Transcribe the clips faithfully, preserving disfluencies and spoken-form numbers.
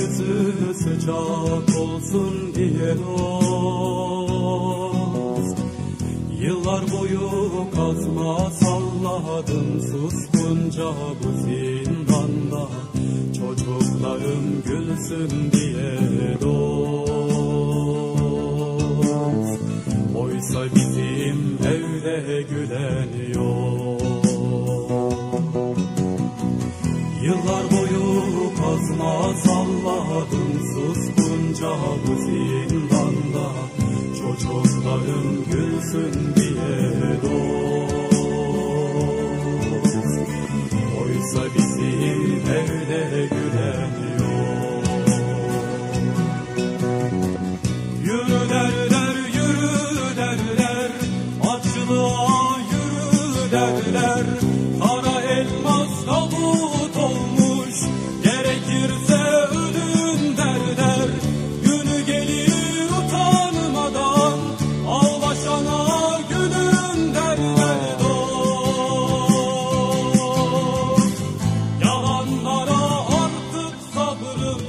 yüzü sıcak olsun diye dost. Yıllar boyu kazma salladım suskunca bu zindanda, çocuklarım gülsün diye dost. Oysa bizim evde gülen yok. Yıllar boyu kazma salladım suskunca bu zindanda, çocuklarım gülsün diye dost. Oysa bizim evde gülen yok. Yürü derler, yürü derler, açlığa yürü derler. Kara elmas tabut olmuş, gerekirse ölüm derler. Günü gelir utanmadan, ağlaşana gülün derler dost. Yalanlara artık sabrım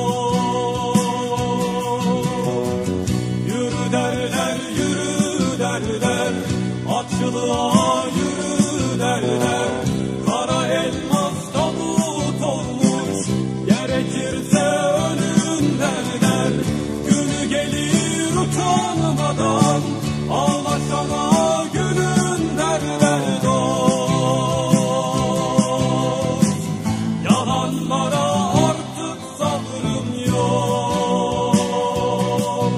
yok. Yürü derler, yürü derler, açlığa yürü derler. Kara elmas tabut olmuş, gerekirse ölüm derler. Günü gelir utanmadan, ağlaşana gülün derler dost. Yalanlara artık sabrım yok.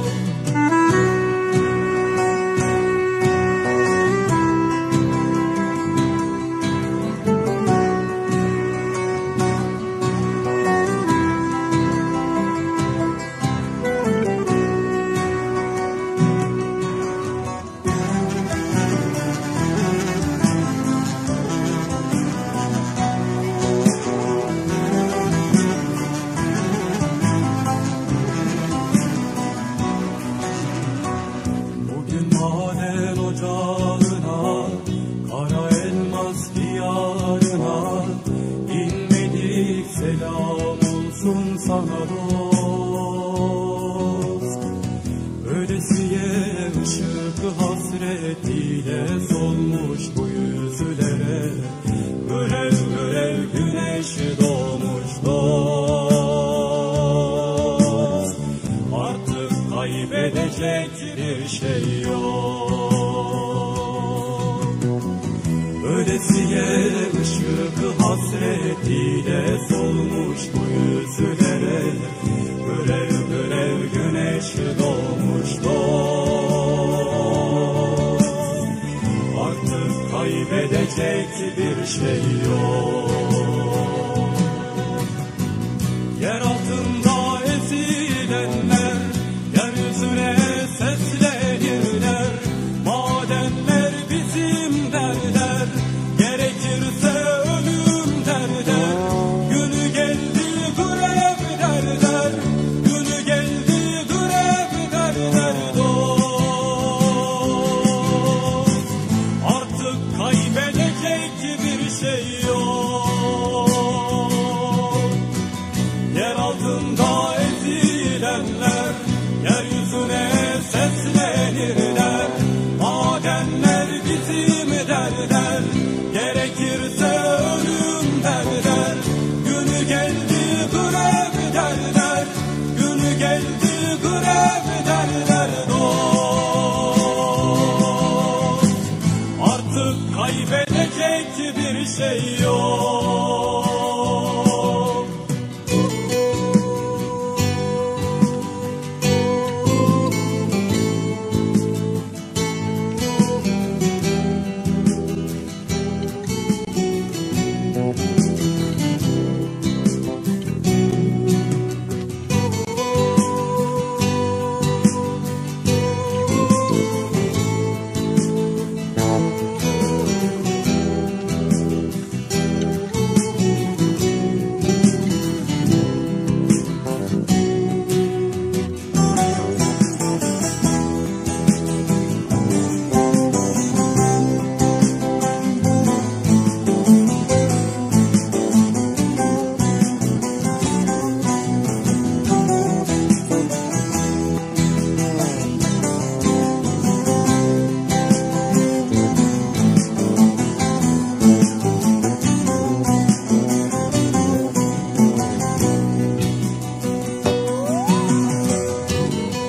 Bugün maden ocağına, kara elmas diyarına inmedik, selam olsun sana dost. Öylesiye ışık hasretiyle solmuş bu yüzlere, görev görev güneş doğmuş dost. Artık kaybedecek bir şey yok. Öylesiye ışık hasretiyle solmuş bu yüzlere, görev görev güneş doğmuş dost. Artık kaybedecek bir şey yok. Yer altında ezilenler yeryüzüne seslenirler. Madenler bizim derler, gerekirse ölüm derler. Günü geldi görev derler, günü geldi görev derler dost. Artık kaybedecek bir şey yok.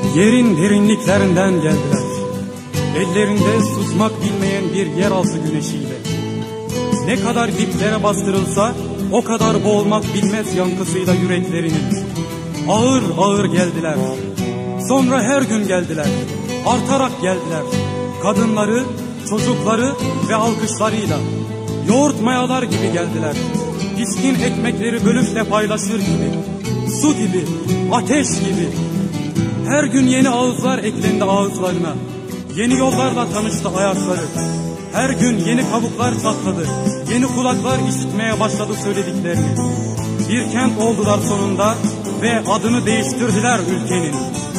Yerin derinliklerinden geldiler. Ellerinde susmak bilmeyen bir yeraltı güneşiyle. Ne kadar diplere bastırılsa o kadar boğulmak bilmez yankısıyla yüreklerinin. Ağır ağır geldiler. Sonra her gün geldiler. Artarak geldiler. Kadınları, çocukları ve alkışlarıyla. Yoğurt mayalar gibi geldiler. Pişkin ekmekleri bölüşle paylaşır gibi. Su gibi, ateş gibi. Her gün yeni ağızlar eklendi ağızlarına. Yeni yollarla tanıştı ayakları. Her gün yeni kabuklar çatladı. Yeni kulaklar işitmeye başladı söylediklerini. Bir kent oldular sonunda ve adını değiştirdiler ülkenin.